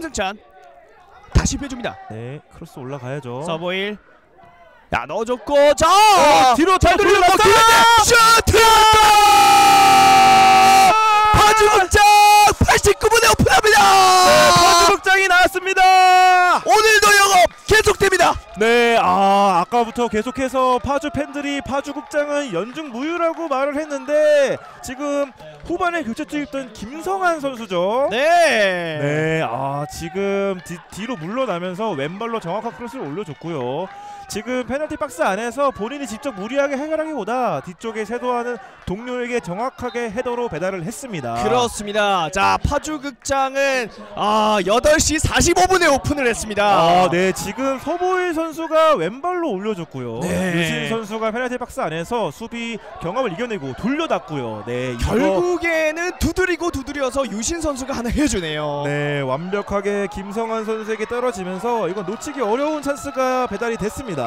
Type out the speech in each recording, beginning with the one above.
김승찬 다시 빼줍니다. 네, 크로스 올라가야죠. 서브일. 야, 넣어줬고 자 뒤로 잘 돌려놨어요. 슈트! 파주극장 89분에 오픈합니다. 네, 파주극장이 나왔습니다. 오늘도 영업 계속됩니다. 네, 아까부터 계속해서 파주 팬들이 파주극장은 연중무휴라고 말을 했는데 지금 후반에 교체 투입된 김성환 선수죠. 네. 지금 뒤로 물러나면서 왼발로 정확한 크로스를 올려줬고요. 지금 페널티 박스 안에서 본인이 직접 무리하게 해결하기보다 뒤쪽에 쇄도하는 동료에게 정확하게 헤더로 배달을 했습니다. 그렇습니다. 자, 파주극장은 8시 45분에 오픈을 했습니다. 네, 지금 서보일 선수가 왼발로 올려줬고요. 네. 유신 선수가 페널티 박스 안에서 수비 경합을 이겨내고 돌려놨고요. 네, 결국에는 두드려서 유신 선수가 하나 해주네요. 네, 완벽하게 김성환 선수에게 떨어지면서 이건 놓치기 어려운 찬스가 배달이 됐습니다.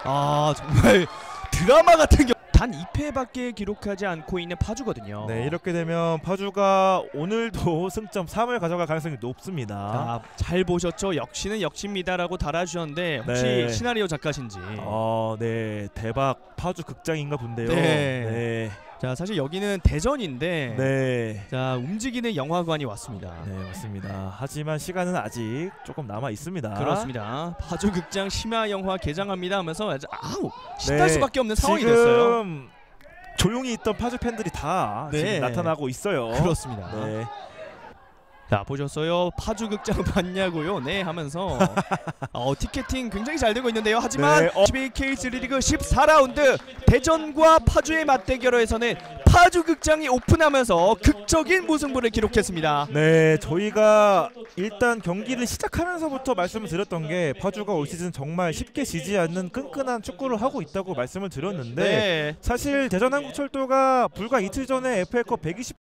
정말 드라마 같은 단 2패밖에 기록하지 않고 있는 파주거든요. 네, 이렇게 되면 파주가 오늘도 승점 3을 가져갈 가능성이 높습니다. 잘 보셨죠? 역시는 역시입니다라고 달아주셨는데 혹시 네. 시나리오 작가신지. 네, 대박 파주 극장인가 본데요. 네. 자, 사실 여기는 대전인데 네. 자, 움직이는 영화관이 왔습니다. 네, 맞습니다. 하지만 시간은 아직 조금 남아 있습니다. 그렇습니다. 파주극장 심야 영화 개장합니다 하면서 신날 네, 수밖에 없는 상황이 됐어요. 지금 조용히 있던 파주 팬들이 다 네. 지금 나타나고 있어요. 그렇습니다. 네. 자, 보셨어요? 파주극장 봤냐고요? 네 하면서 티켓팅 굉장히 잘 되고 있는데요. 하지만 네, HBK J리그 14라운드 대전과 파주의 맞대결에서는 파주극장이 오픈하면서 극적인 무승부를 기록했습니다. 네, 저희가 일단 경기를 시작하면서부터 말씀을 드렸던 게 파주가 올 시즌 정말 쉽게 지지 않는 끈끈한 축구를 하고 있다고 말씀을 드렸는데 네. 사실 대전한국철도가 불과 이틀 전에 FA컵 120